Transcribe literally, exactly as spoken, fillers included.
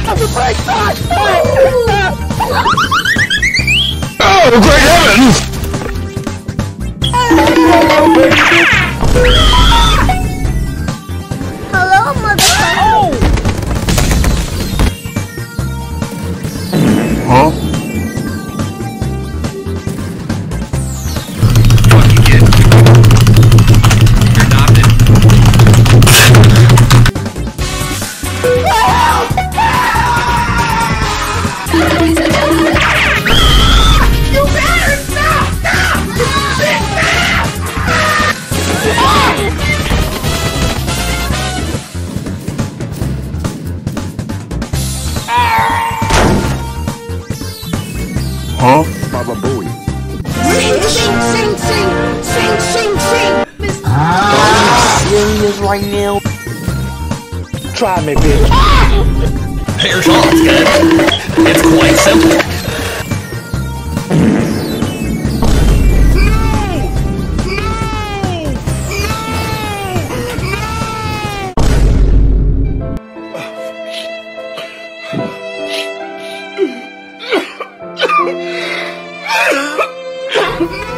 Oh, great heavens! Hello, motherfucker. Huh? Fuck you, kid. You're adopted. You better stop! Stop! Huh? Baba Booey. Sing, sing, sing, sing, sing, sing, sing. Miss Are you serious right now? Try me, bitch. Here's all it's good. It's quite simple. no!